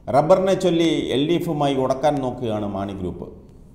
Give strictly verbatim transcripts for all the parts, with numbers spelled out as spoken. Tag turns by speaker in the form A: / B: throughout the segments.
A: റബ്ബറിനെ ചൊല്ലി L D എഫുമായി ഉടക്കാൻ നോക്കുകയാണ് Mani group.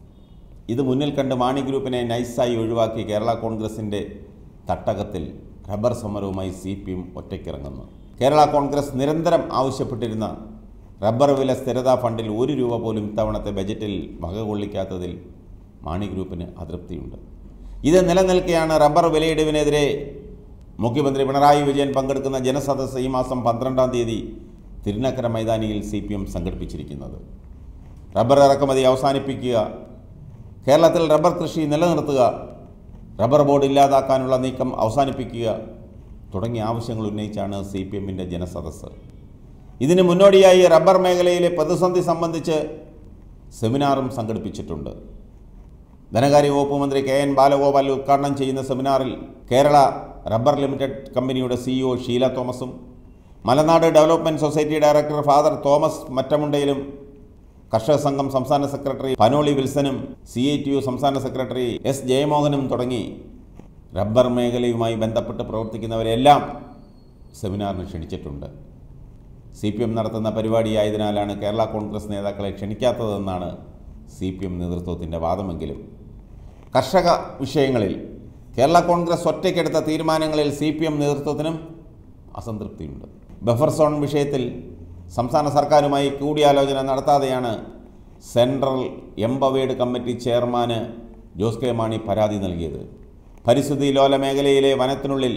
A: ഇത് മുന്നിൽ കണ്ട് മാണി ഗ്രൂപ്പിനെ നൈസായി ഒഴിവാക്കി കേരള കോൺഗ്രസിൻ്റെ തട്ടകത്തിൽ റബ്ബർ സമരവുമായി സി പി എം ഒറ്റയ്ക്കിറങ്ങുന്നു. കേരള കോൺഗ്രസ് നിരന്തരം ആവശ്യപ്പെട്ടിരുന്ന റബ്ബർ വില സ്ഥിരതാ ഫണ്ടിൽ ഒരു രൂപ പോലും ഇത്തവണത്തെ ബജറ്റിൽ വകകൊള്ളിക്കാത്തതിൽ മാണി ഗ്രൂപ്പിന് അതൃപ്തിയുണ്ട്. ഇത് നിലനിൽക്കെയാണ് റബ്ബർ വിലയിടിവിനെതിരെ മുഖ്യമന്ത്രി പിണറായി വിജയൻ പങ്കെടുക്കുന്ന ജനസദസ്സ് ഈ മാസം പന്ത്രണ്ടാം തീയതി തിരുനക്കര മൈതാനിയിൽ സി പി എം സംഘടിപ്പിച്ചിരിക്കുന്നത്. റബ്ബർ ഇറക്കുമതി അവസാനിപ്പിക്കുക, കേരളത്തിൽ റബ്ബർ കൃഷി നിലനിർത്തുക, റബ്ബർ ബോർഡ് ഇല്ലാതാക്കാനുള്ള നീക്കം അവസാനിപ്പിക്കുക തുടങ്ങിയ ആവശ്യങ്ങൾ ഉന്നയിച്ചാണ് സി പി എമ്മിൻ്റെ ജനസദസ്സ്. ഇതിന് മുന്നോടിയായി റബ്ബർ മേഖലയിലെ പ്രതിസന്ധി സംബന്ധിച്ച് സെമിനാറും സംഘടിപ്പിച്ചിട്ടുണ്ട്. ധനകാര്യ വകുപ്പ് മന്ത്രി കെ എൻ ബാലഗോപാൽ ഉദ്ഘാടനം ചെയ്യുന്ന സെമിനാറിൽ കേരള റബ്ബർ ലിമിറ്റഡ് കമ്പനിയുടെ സിഇഒ ഷീല തോമസും Malanad development society director father Thomas മറ്റമുണ്ടയിലും കർഷക സംഘം സംസ്ഥാന സെക്രട്ടറി പനോളി വിൽസനും സി ഐ ടി യു സംസ്ഥാന സെക്രട്ടറി എസ് ജയമോഹനും തുടങ്ങി റബ്ബർ മേഖലയുമായി ബന്ധപ്പെട്ട് പ്രവർത്തിക്കുന്നവരെല്ലാം സെമിനാറിന് ക്ഷണിച്ചിട്ടുണ്ട്. സി പി എം നടത്തുന്ന പരിപാടിയായതിനാലാണ് കേരള കോൺഗ്രസ് നേതാക്കളെ ക്ഷണിക്കാത്തതെന്നാണ് സി പി എം നേതൃത്വത്തിൻ്റെ വാദമെങ്കിലും കർഷക വിഷയങ്ങളിൽ കേരള കോൺഗ്രസ് ഒറ്റയ്ക്കെടുത്ത തീരുമാനങ്ങളിൽ സി പി എം നേതൃത്വത്തിനും അസംതൃപ്തിയുണ്ട്. ബഫർ സോൺ വിഷയത്തിൽ സംസ്ഥാന സർക്കാരുമായി കൂടിയാലോചന നടത്താതെയാണ് സെൻട്രൽ എംപവേർഡ് കമ്മിറ്റി ചെയർമാന് ജോസ് കെ മാണി പരാതി നൽകിയത്. പരിസ്ഥിതി ലോല മേഖലയിലെ വനത്തിനുള്ളിൽ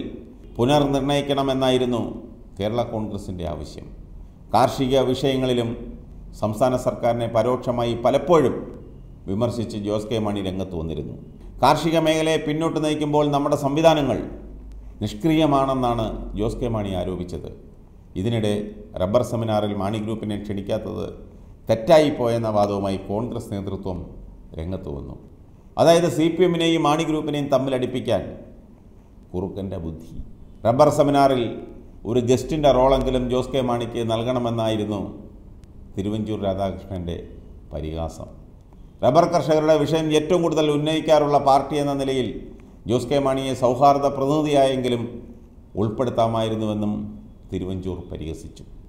A: പുനർനിർണയിക്കണമെന്നായിരുന്നു കേരള കോൺഗ്രസിൻ്റെ ആവശ്യം. കാർഷിക വിഷയങ്ങളിലും സംസ്ഥാന സർക്കാരിനെ പരോക്ഷമായി പലപ്പോഴും വിമർശിച്ച് ജോസ് കെ മാണി രംഗത്ത് വന്നിരുന്നു. കാർഷിക മേഖലയെ പിന്നോട്ട് നയിക്കുമ്പോൾ നമ്മുടെ സംവിധാനങ്ങൾ നിഷ്ക്രിയമാണെന്നാണ് ജോസ് കെ മാണി ആരോപിച്ചത്. ഇതിനിടെ റബ്ബർ സെമിനാറിൽ മാണി ഗ്രൂപ്പിനെ ക്ഷണിക്കാത്തത് തെറ്റായിപ്പോയെന്ന വാദവുമായി കോൺഗ്രസ് നേതൃത്വം രംഗത്ത് വന്നു. അതായത് സി പി എമ്മിനെയും മാണി ഗ്രൂപ്പിനെയും തമ്മിലടിപ്പിക്കാൻ കുറുക്കൻ്റെ ബുദ്ധി. റബ്ബർ സെമിനാറിൽ ഒരു ഗസ്റ്റിൻ്റെ റോളെങ്കിലും ജോസ് കെ മാണിക്ക് നൽകണമെന്നായിരുന്നു തിരുവഞ്ചൂർ രാധാകൃഷ്ണൻ്റെ പരിഹാസം. റബ്ബർ കർഷകരുടെ വിഷയം ഏറ്റവും കൂടുതൽ ഉന്നയിക്കാറുള്ള പാർട്ടി എന്ന നിലയിൽ ജോസ് കെ മാണിയെ സൗഹാർദ്ദ പ്രതിനിധിയായെങ്കിലും ഉൾപ്പെടുത്താമായിരുന്നുവെന്നും തിരുവഞ്ചൂർ പരിഹസിച്ചു.